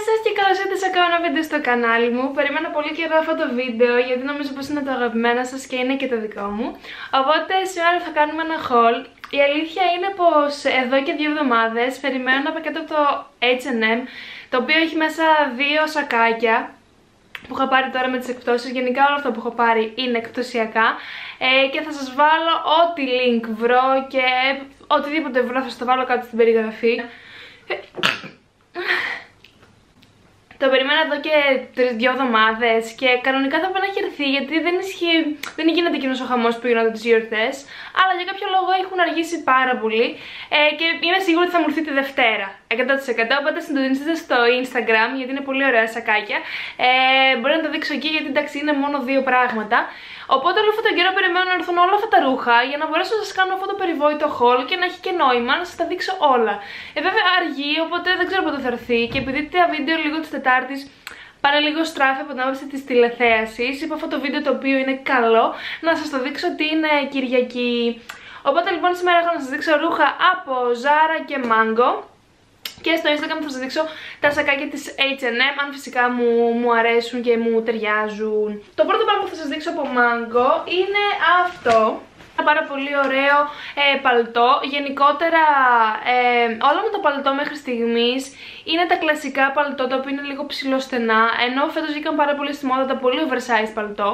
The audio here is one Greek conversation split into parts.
σας και καλώς ήρθατε σε ακόμα ένα βίντεο στο κανάλι μου. Περιμένω πολύ καιρό αυτό το βίντεο γιατί νομίζω πως είναι το αγαπημένο σας και είναι και το δικό μου. Οπότε σήμερα θα κάνουμε ένα haul. Η αλήθεια είναι πως εδώ και 2 εβδομάδες περιμένω ένα πακέτο από το H&M, το οποίο έχει μέσα 2 σακάκια που έχω πάρει τώρα με τις εκπτώσεις. Γενικά όλα αυτά που έχω πάρει είναι εκπτωσιακά και θα σας βάλω ό,τι link βρω και οτιδήποτε βρω θα σας το βάλω κάτω στην περιγραφή. Το περιμένω εδώ και 2 εβδομάδες και κανονικά θα πρέπει να έχει έρθει γιατί δεν γίνεται εκείνος ο χαμός που γίνονται τις γιορτές, αλλά για κάποιο λόγο έχουν αργήσει πάρα πολύ και είμαι σίγουρη ότι θα μου έρθει τη Δευτέρα 100%. Οπότε συντονιστείτε στο Instagram γιατί είναι πολύ ωραία σακάκια. Μπορεί να το δείξω εκεί γιατί εντάξει είναι μόνο 2 πράγματα. Οπότε όλο αυτόν τον καιρό περιμένω να έρθουν όλα αυτά τα ρούχα για να μπορέσω να σας κάνω αυτό το περιβόητο haul και να έχει και νόημα να σας τα δείξω όλα. Βέβαια αργεί, οπότε δεν ξέρω πότε θα έρθει και επειδή τα βίντεο λίγο της Τετάρτης πάνε λίγο στράφη από την άποψη της τηλεθέασης, είπα αυτό το βίντεο το οποίο είναι καλό να σας το δείξω ότι είναι Κυριακή. Οπότε λοιπόν σήμερα έχω να σας δείξω ρούχα από Zara και Mango. Και στο Instagram θα σας δείξω τα σακάκια της H&M, αν φυσικά μου αρέσουν και μου ταιριάζουν. Το πρώτο πράγμα που θα σας δείξω από Mango είναι αυτό. Ένα πάρα πολύ ωραίο παλτό. Γενικότερα όλα με το παλτό μέχρι στιγμής είναι τα κλασικά παλτό, τα οποία είναι λίγο ψηλοστενά, ενώ φέτος βγήκαν πάρα πολύ στη μόδα τα πολύ oversized παλτό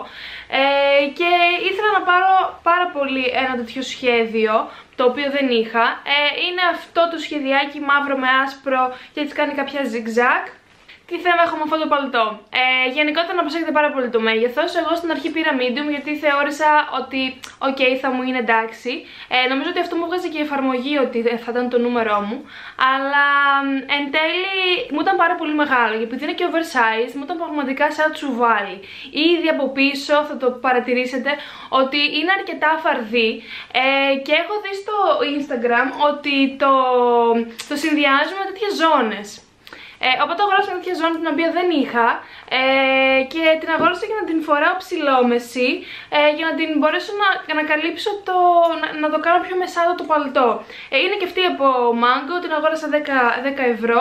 και ήθελα να πάρω πάρα πολύ ένα τέτοιο σχέδιο, το οποίο δεν είχα. Είναι αυτό το σχεδιάκι μαύρο με άσπρο και έτσι κάνει κάποια zigzag. Τι θέμα έχω με αυτό το παλτό? Γενικότερα να προσέχετε πάρα πολύ το μέγεθος. Εγώ στην αρχή πήρα medium γιατί θεώρησα ότι ok θα μου είναι εντάξει. Νομίζω ότι αυτό μου βγάζει και η εφαρμογή ότι θα ήταν το νούμερό μου. Αλλά εν τέλει μου ήταν πάρα πολύ μεγάλο και επειδή είναι και oversized μου ήταν πραγματικά σαν τσουβάλι. Ήδη από πίσω θα το παρατηρήσετε ότι είναι αρκετά φαρδί και έχω δει στο Instagram ότι το συνδυάζουν με τέτοιες ζώνες. Οπότε αγόρασα μια τέτοια ζώνη την οποία δεν είχα και την αγόρασα για να την φοράω ψηλόμεση για να την μπορέσω να καλύψω να το κάνω πιο μεσάδο το παλτό. Είναι και αυτή από Mango, την αγόρασα 10 ευρώ.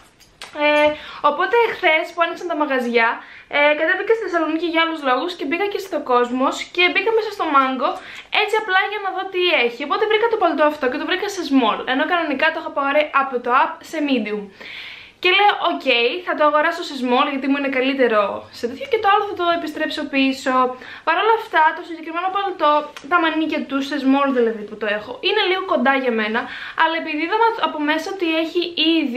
Οπότε χθες που άνοιξαν τα μαγαζιά κατέβηκα στη Θεσσαλονίκη για άλλους λόγους και μπήκα και στο Κόσμος και μπήκα μέσα στο Mango έτσι απλά για να δω τι έχει. Οπότε βρήκα το παλτό αυτό και το βρήκα σε small, ενώ κανονικά το είχα πάρει από το app σε medium. Και λέω, ok, θα το αγοράσω σε small γιατί μου είναι καλύτερο σε τέτοιο και το άλλο θα το επιστρέψω πίσω. Παρ' όλα αυτά, το συγκεκριμένο παλτό, τα μανίκια του σε small δηλαδή που το έχω, είναι λίγο κοντά για μένα, αλλά επειδή είδαμε από μέσα ότι έχει ήδη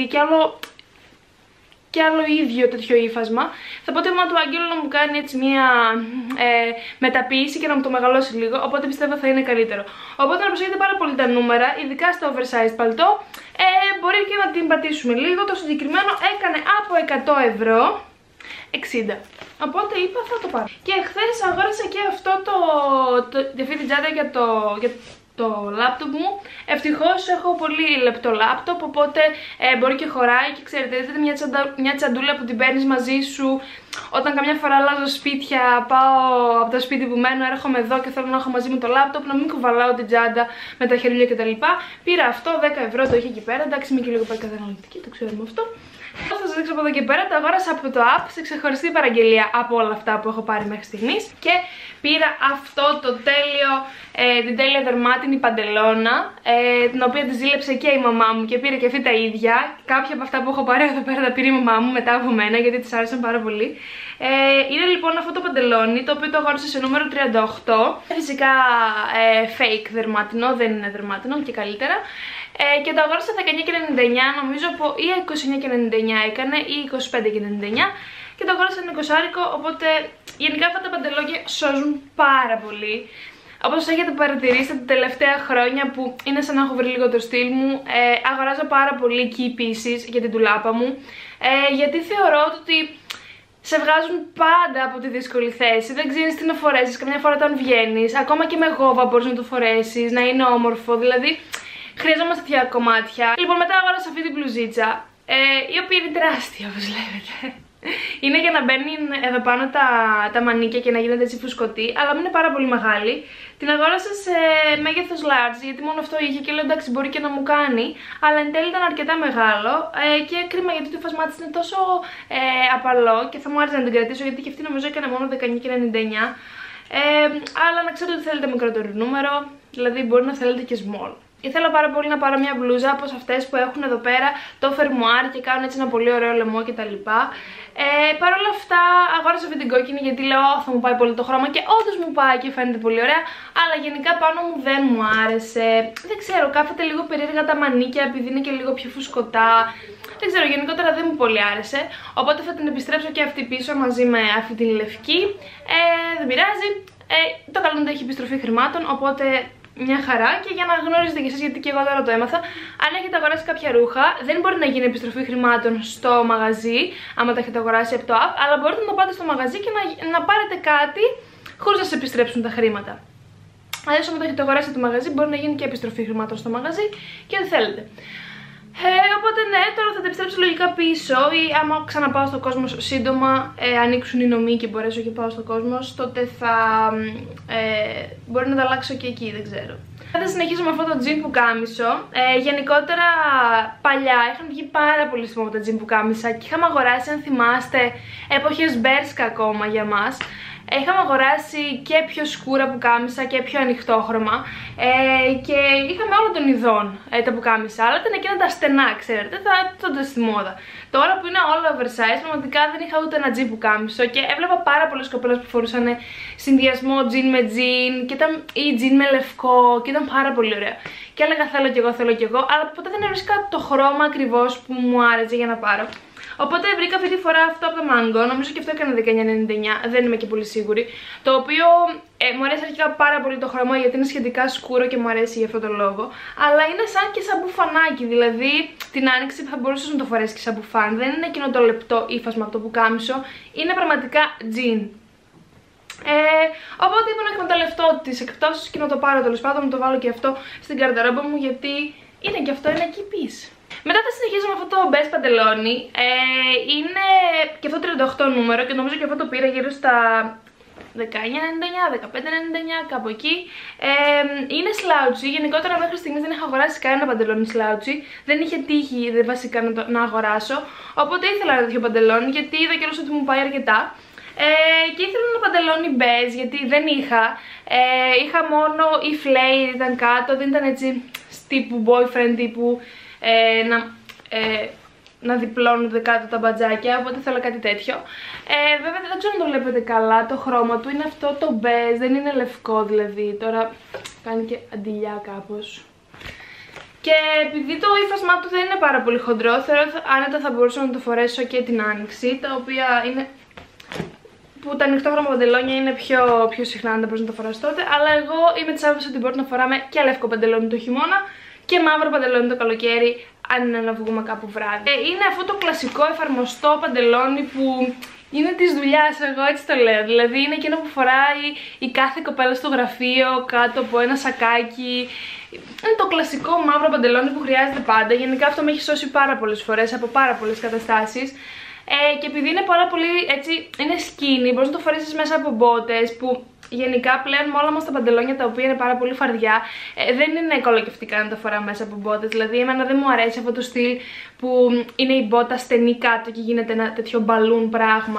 και άλλο ίδιο τέτοιο ύφασμα, θα πω tema του Άγγελου να μου κάνει έτσι μια μεταποίηση και να μου το μεγαλώσει λίγο, οπότε πιστεύω θα είναι καλύτερο. Οπότε να προσέχετε πάρα πολύ τα νούμερα, ειδικά στο oversized παλτό, μπορεί και να την πατήσουμε λίγο. Το συγκεκριμένο έκανε από 100 ευρώ 60. Οπότε είπα θα το πάρω. Και χθες αγόρασα και αυτό αυτή την τσάντα για το λάπτοπ μου. Ευτυχώς έχω πολύ λεπτό λάπτοπ, οπότε μπορεί και χωράει και ξέρετε, είναι μια τσαντούλα που την παίρνεις μαζί σου όταν καμιά φορά αλλάζω σπίτια, πάω από το σπίτι που μένω, έρχομαι εδώ και θέλω να έχω μαζί μου το λάπτοπ, να μην κουβαλάω την τσάντα με τα χερούλια κτλ. Πήρα αυτό, 10 ευρώ το είχε εκεί πέρα, εντάξει είμαι και λίγο καταναλωτική, το ξέρουμε αυτό. Θα σας δείξω από εδώ και πέρα, το αγόρασα από το app σε ξεχωριστή παραγγελία από όλα αυτά που έχω πάρει μέχρι στιγμής και πήρα αυτό το τέλειο, την τέλεια δερμάτινη παντελώνα, την οποία τη ζήλεψε και η μαμά μου και πήρε και αυτή τα ίδια. Κάποια από αυτά που έχω πάρει εδώ πέρα τα πήρε η μαμά μου μετά από μένα γιατί της άρεσαν πάρα πολύ. Είναι λοιπόν αυτό το παντελόνι το οποίο το αγόρασα σε νούμερο 38. Φυσικά fake δερμάτινο, δεν είναι δερμάτινο και καλύτερα. Και το αγόρασα 19,99 νομίζω ή 29,99 έκανε ή 25,99 και το αγόρασα ένα 20, οπότε γενικά αυτά τα παντελόνια σώζουν πάρα πολύ. Όπως έχετε παρατηρήσει τα τελευταία χρόνια που είναι σαν να έχω βρει λίγο το στυλ μου, αγοράζω πάρα πολύ key pieces για την ντουλάπα μου γιατί θεωρώ ότι σε βγάζουν πάντα από τη δύσκολη θέση. Δεν ξέρεις τι να φορέσεις, καμιά φορά όταν βγαίνεις, ακόμα και με γόβα μπορείς να το φορέσεις, να είναι όμορφο, δηλαδή χρειαζόμαστε τέτοια κομμάτια. Λοιπόν, μετά αγόρασα αυτή την μπλουζίτσα. η οποία είναι τεράστια όπως βλέπετε. Είναι για να μπαίνουν εδώ πάνω τα μανίκια και να γίνεται έτσι φουσκωτή, αλλά μην είναι πάρα πολύ μεγάλη. Την αγόρασα σε μέγεθος large, γιατί μόνο αυτό είχε και λέω εντάξει μπορεί και να μου κάνει, αλλά εν τέλει ήταν αρκετά μεγάλο και κρίμα γιατί το υφασμά της είναι τόσο απαλό και θα μου άρεσε να την κρατήσω γιατί και αυτή νομίζω έκανε μόνο 19,99. Αλλά να ξέρετε ότι θέλετε μικρότερο νούμερο, δηλαδή μπορεί να θέλετε και small. Ήθελα πάρα πολύ να πάρω μια μπλούζα όπως αυτές που έχουν εδώ πέρα το φερμουάρ και κάνουν έτσι ένα πολύ ωραίο λαιμό κτλ. Παρ' όλα αυτά αγόρασα αυτή την κόκκινη γιατί λέω θα μου πάει πολύ το χρώμα και όντως μου πάει και φαίνεται πολύ ωραία, αλλά γενικά πάνω μου δεν μου άρεσε. Δεν ξέρω, κάθεται λίγο περίεργα τα μανίκια επειδή είναι και λίγο πιο φουσκωτά. Δεν ξέρω, γενικότερα δεν μου πολύ άρεσε, οπότε θα την επιστρέψω και αυτή πίσω μαζί με αυτή την λευκή. Δεν πειράζει, το καλό είναι ότι έχει επιστροφή χρημάτων, οπότε μια χαρά. Και για να γνωρίζετε και εσείς, γιατί και εγώ τώρα το έμαθα, αν έχετε αγοράσει κάποια ρούχα δεν μπορεί να γίνει επιστροφή χρημάτων στο μαγαζί άμα τα έχετε αγοράσει από το app, αλλά μπορείτε να πάτε στο μαγαζί και να πάρετε κάτι χωρίς να σας επιστρέψουν τα χρήματα. Αλλιώς άμα τα έχετε αγοράσει από το μαγαζί μπορεί να γίνει και επιστροφή χρημάτων στο μαγαζί και δεν θέλετε. Οπότε ναι, τώρα θα τα επιστρέψω λογικά πίσω ή άμα ξαναπάω στο Κόσμος σύντομα, ανοίξουν οι νομοί και μπορέσω και πάω στο Κόσμος, τότε θα μπορεί να τα αλλάξω και εκεί, δεν ξέρω. Θα συνεχίσω με αυτό το jean που κάμισο. Γενικότερα παλιά είχαν βγει πάρα πολύ στήμα από τα jean που κάμισα και είχαμε αγοράσει, αν θυμάστε, εποχές Μπέρσκα ακόμα για μας. Είχαμε αγοράσει και πιο σκούρα πουκάμισα και πιο ανοιχτόχρωμα και είχαμε όλων των ειδών τα πουκάμισα, αλλά ήταν εκείνα τα στενά, ξέρετε, τότε στη μόδα. Τώρα που είναι όλα oversize, πραγματικά δεν είχα ούτε ένα τζιν πουκάμισο και έβλεπα πάρα πολλές κοπέλες που φορούσαν συνδυασμό τζιν με τζιν ή τζιν με λευκό και ήταν πάρα πολύ ωραία. Και έλεγα θέλω κι εγώ, αλλά ποτέ δεν έβρισκα το χρώμα ακριβώς που μου άρεσε για να πάρω. Οπότε βρήκα αυτή τη φορά αυτό από το Mango, νομίζω και αυτό έκανε 19,99, δεν είμαι και πολύ σίγουρη. Το οποίο μου αρέσει αρχικά πάρα πολύ το χρώμα γιατί είναι σχετικά σκούρο και μου αρέσει για αυτόν τον λόγο. Αλλά είναι σαν και σαν μπουφανάκι, δηλαδή την άνοιξη θα μπορούσες να το φορέσεις και σαν μπουφάν. Δεν είναι εκείνο το λεπτό ύφασμα από το πουκάμισο, είναι πραγματικά jean. Οπότε είπα να εκμεταλλευτώ τις εκπτώσεις και να το πάρω τέλος πάντων, να το βάλω και αυτό στην καρδαρόμπα μου γιατί είναι και αυτό ένα key piece. Μετά θα συνεχίσω με αυτό το μπες παντελόνι, είναι και αυτό 38 νούμερο και νομίζω και αυτό το πήρα γύρω στα 19,99, 15,99 κάπου εκεί. Είναι σλάουτσι, γενικότερα μέχρι στιγμής δεν είχα αγοράσει κανένα παντελόνι σλάουτσι, δεν είχε τύχει βασικά να αγοράσω, οπότε ήθελα ένα τέτοιο παντελόνι γιατί είδα κιόλας ότι μου πάει αρκετά. Και ήθελα ένα παντελόνι μπέζ γιατί δεν είχα, είχα μόνο η flare ήταν κάτω, δεν ήταν έτσι τύπου boyfriend, τύπου να διπλώνονται κάτω τα μπατζάκια, οπότε θέλω κάτι τέτοιο. Βέβαια δεν ξέρω αν το βλέπετε καλά, το χρώμα του είναι αυτό το μπέζ, δεν είναι λευκό δηλαδή, τώρα κάνει και αντιλιά κάπως. Και επειδή το ύφασμά του δεν είναι πάρα πολύ χοντρό, θεωρώ ότι άνετα θα μπορούσα να το φορέσω και την άνοιξη, τα οποία είναι που τα ανοιχτόχρωμα παντελόνια είναι πιο συχνά, αν δεν μπορείς να το φοράς τότε, αλλά εγώ είμαι της άποψης ότι μπορεί να φοράμε και λευκό παντελόνι το χειμώνα και μαύρο παντελόνι το καλοκαίρι, αν είναι να βγούμε κάπου βράδυ. Είναι αυτό το κλασικό εφαρμοστό παντελόνι που είναι της δουλειάς, εγώ έτσι το λέω. Δηλαδή είναι εκείνο που φοράει η κάθε κοπέλα στο γραφείο κάτω από ένα σακάκι. Είναι το κλασικό μαύρο παντελόνι που χρειάζεται πάντα. Γενικά αυτό με έχει σώσει πάρα πολλές φορές από πάρα πολλές καταστάσεις. Και επειδή είναι πάρα πολύ έτσι, είναι skinny, μπορείς να το φορέσεις μέσα από μπότες που γενικά πλέον με όλα μας τα παντελόνια τα οποία είναι πάρα πολύ φαρδιά δεν είναι κολακευτικά να τα φοράω μέσα από μπότες. Δηλαδή εμένα δεν μου αρέσει αυτό το στυλ που είναι η μπότα στενή κάτω και γίνεται ένα τέτοιο μπαλούν πράγμα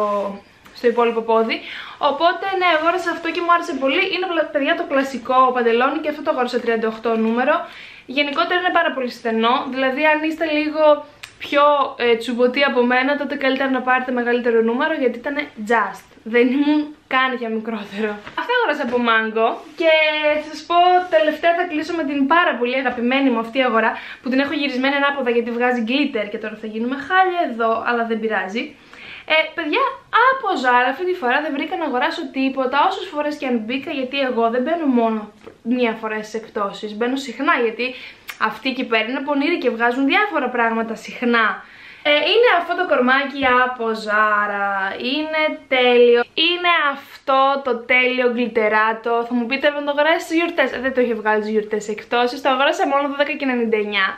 στο υπόλοιπο πόδι. Οπότε ναι, αγόρασα αυτό και μου άρεσε πολύ. Είναι παιδιά το κλασικό παντελόνι και αυτό το αγόρασα 38 νούμερο. Γενικότερα είναι πάρα πολύ στενό, δηλαδή αν είστε λίγο πιο τσουμποτή από μένα, τότε καλύτερα να πάρετε μεγαλύτερο νούμερο γιατί ήταν just. Δεν ήμουν καν για μικρότερο. Αυτά αγόρασα από Mango και θα σας πω τελευταία θα κλείσω με την πάρα πολύ αγαπημένη μου αυτή αγορά που την έχω γυρισμένη ανάποδα γιατί βγάζει glitter και τώρα θα γίνουμε χάλια εδώ, αλλά δεν πειράζει. Παιδιά, από Zara αυτή τη φορά δεν βρήκα να αγοράσω τίποτα όσες φορές και αν μπήκα, γιατί εγώ δεν μπαίνω μόνο μία φορά στις εκπτώσεις, μπαίνω συχνά γιατί αυτοί εκεί πέρα είναι πονηροί και βγάζουν διάφορα πράγματα συχνά. Είναι αυτό το κορμάκι από Zara, είναι τέλειο, είναι αυτό το τέλειο γκλιτεράτο. Θα μου πείτε να το αγοράσεις στις γιορτές, δεν το είχε βγάλει στις γιορτές εκπτώσεις, το αγοράσα μόνο 12,99.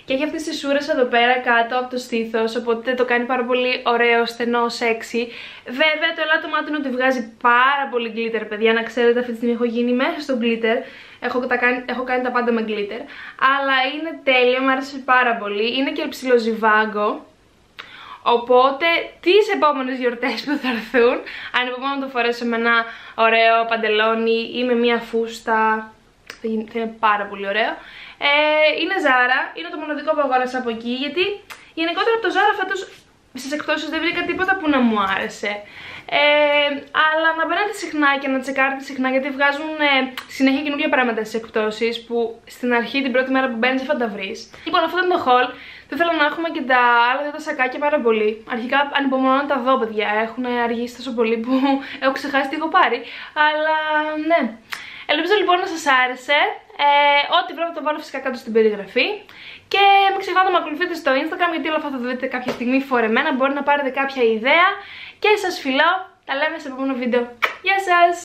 και έχει αυτές τις σούρες εδώ πέρα κάτω από το στήθος, οπότε το κάνει πάρα πολύ ωραίο, στενό, sexy. Βέβαια το ελάττωμά του είναι ότι βγάζει πάρα πολύ glitter, παιδιά, να ξέρετε, αυτή τη στιγμή έχω γίνει μέσα στο glitter. Έχω κάνει τα πάντα με glitter, αλλά είναι τέλειο, μου άρεσε πάρα πολύ. Είναι και ψιλοζιβάγκο. Οπότε τις επόμενες γιορτές που θα έρθουν, ανυπομονώ να το φορέσω με ένα ωραίο παντελόνι ή με μια φούστα, θα είναι πάρα πολύ ωραίο. Είναι Zara, είναι το μοναδικό που αγόρασα από εκεί, γιατί γενικότερα από το Zara φέτος στις εκπτώσεις δεν βρήκα τίποτα που να μου άρεσε. Αλλά να μπαίνετε συχνά και να τσεκάρετε συχνά, γιατί βγάζουν συνέχεια καινούργια πράγματα στις εκπτώσεις που στην αρχή, την πρώτη μέρα που μπαίνεις, δεν θα τα βρεις. Λοιπόν, αυτό ήταν το haul. Θα ήθελα να έχουμε και τα άλλα δύο τα σακάκια πάρα πολύ. Αρχικά ανυπομονώ να τα δω, παιδιά. Έχουν αργήσει τόσο πολύ που έχω ξεχάσει τι έχω πάρει. Αλλά ναι. Ελπίζω λοιπόν να σας άρεσε. Ό,τι βρω θα το βάλω φυσικά κάτω στην περιγραφή. Και μην ξεχνάτε να με ακολουθείτε στο Instagram, γιατί όλα αυτά θα το δείτε κάποια στιγμή φορεμένα. Μπορεί να πάρετε κάποια ιδέα. Και σας φιλάω. Τα λέμε σε επόμενο βίντεο. Γεια σας!